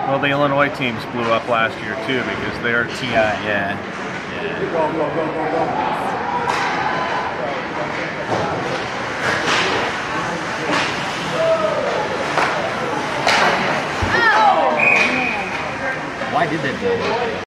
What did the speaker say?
Well, the Illinois teams blew up last year too because they're TI, yeah. Go, go, go, go, go. Why did they blow up?